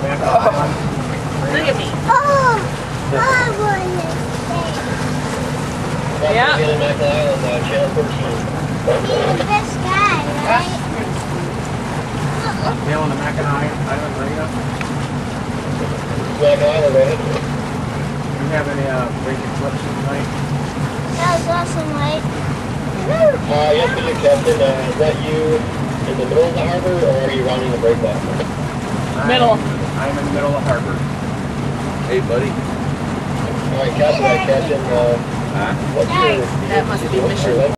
Look at me. Oh, I want to stay. Yeah. Mackinac Island, Channel 13. He's the best guy, right? Tail on the Mackinac Island radio. Mackinac Island, right? Do you have any breaking flips tonight? That was awesome, right? Yes, Mr. Captain. Is that you in the middle of the harbor, or are you rounding the breakwater? Middle. I'm in the middle of the harbor. Hey, buddy. All right, Captain. What's your... That must be mission.